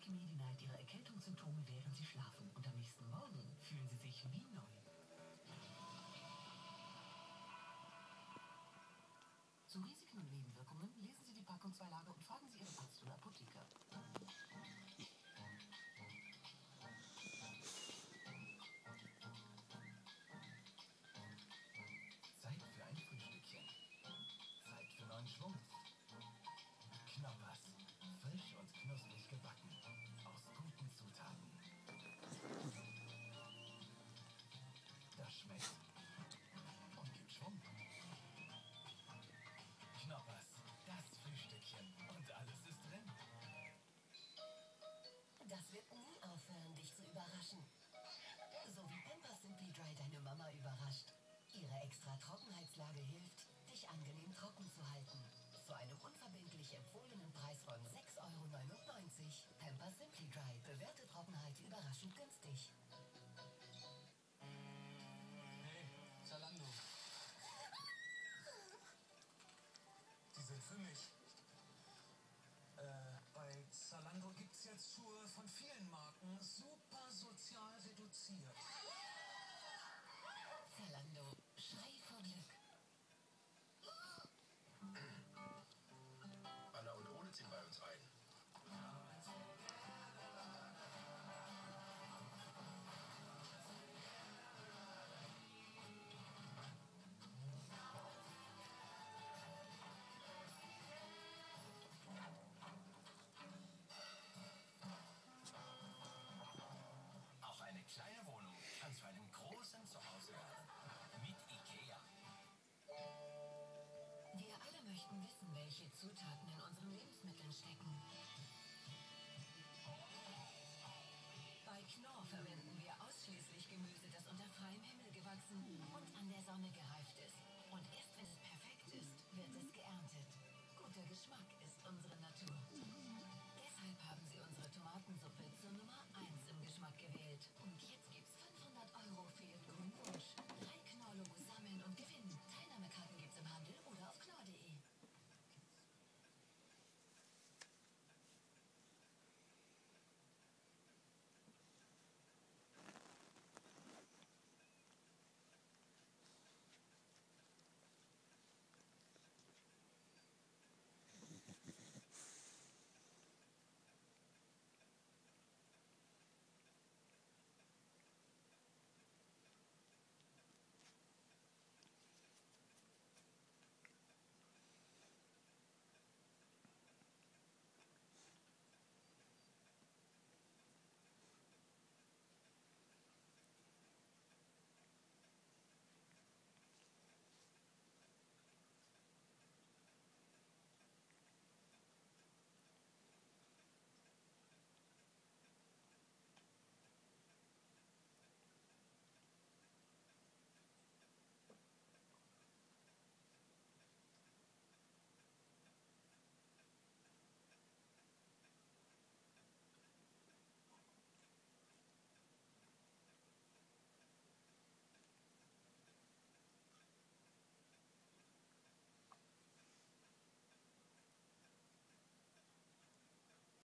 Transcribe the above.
Take Medi-Night ihre Erkältungssymptome, während sie schlafen. Und am nächsten Morgen fühlen sie sich wie neu. Zu Risiken und Nebenwirkungen lesen Sie die Packungsbeilage und fragen Sie Ihren Arzt oder Apotheker. Zeit für ein Frühstückchen. Zeit für neuen Schwung. Knoppers. Frisch und knusprig gebacken. Aus guten Zutaten. Das schmeckt. Und gibt Schwung. Knoppers. Das Frühstückchen. Und alles ist drin. Das wird nie aufhören, dich zu überraschen. So wie Pampers Simply Dry deine Mama überrascht. Ihre extra Trockenheitslage hilft, dich angenehm trocken zu halten. Zu einem unverbindlich empfohlenen Preis von 6,99 €. Pampers Simply Dry. Bewährte Trockenheit überraschend günstig. Hey, Zalando. Die sind für mich. Bei Zalando gibt's jetzt Schuhe von vielen Marken super sozial reduziert. Zalando. Schrei vor Glück. Anna und Ole ziehen bei uns ein. Auch eine kleine Wohnung kann zu einem großen Zuhause werden. Mit IKEA. Wir alle möchten wissen, welche Zutaten in unseren Lebensmitteln stecken. Bei Knorr verwenden wir ausschließlich Gemüse, das unter freiem Himmel gewachsen und an der Sonne gereift ist. Und